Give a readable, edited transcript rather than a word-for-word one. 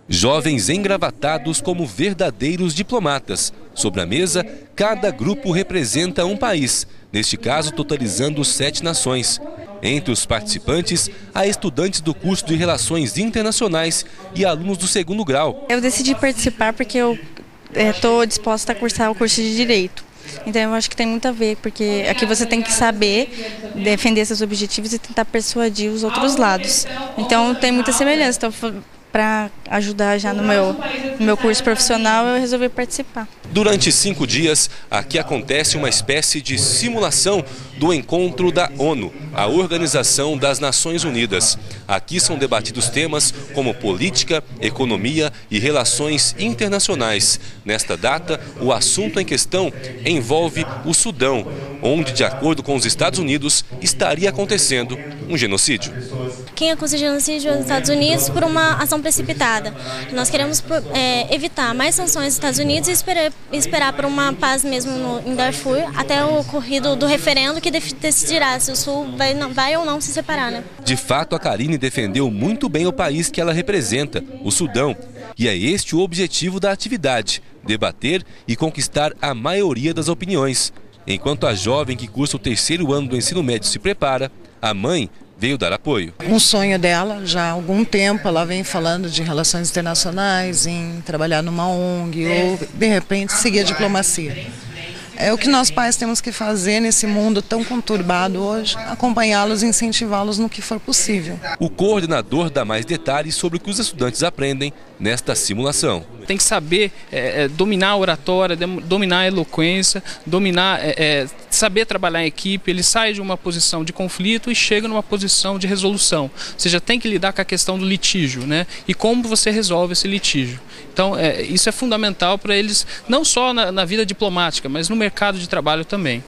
Jovens engravatados como verdadeiros diplomatas. Sobre a mesa, cada grupo representa um país, neste caso totalizando 7 nações. Entre os participantes, há estudantes do curso de Relações Internacionais e alunos do 2º grau. Eu decidi participar porque eu estou disposta a cursar o curso de Direito. Então eu acho que tem muito a ver, porque aqui você tem que saber defender seus objetivos e tentar persuadir os outros lados. Então tem muita semelhança. Então, para ajudar já no meu curso profissional, eu resolvi participar. Durante 5 dias, aqui acontece uma espécie de simulação do encontro da ONU, a Organização das Nações Unidas. Aqui são debatidos temas como política, economia e relações internacionais. Nesta data, o assunto em questão envolve o Sudão, onde, de acordo com os Estados Unidos, estaria acontecendo um genocídio. Quem acusa genocídio é os Estados Unidos por uma ação precipitada. Nós queremos evitar mais sanções dos Estados Unidos e esperar por uma paz mesmo em Darfur até o ocorrido do referendo que decidirá se o Sul vai ou não se separar, né? De fato, a Karine defendeu muito bem o país que ela representa, o Sudão. E é este o objetivo da atividade: debater e conquistar a maioria das opiniões. Enquanto a jovem que cursa o 3º ano do ensino médio se prepara, a mãe veio dar apoio. Um sonho dela, já há algum tempo, ela vem falando de relações internacionais, em trabalhar numa ONG ou, de repente, seguir a diplomacia. É o que nós pais temos que fazer nesse mundo tão conturbado hoje, acompanhá-los e incentivá-los no que for possível. O coordenador dá mais detalhes sobre o que os estudantes aprendem nesta simulação. Tem que saber dominar a oratória, dominar a eloquência, saber trabalhar em equipe. Ele sai de uma posição de conflito e chega numa posição de resolução. Ou seja, tem que lidar com a questão do litígio, né? E como você resolve esse litígio. Então, isso é fundamental para eles, não só na vida diplomática, mas no mercado de trabalho também.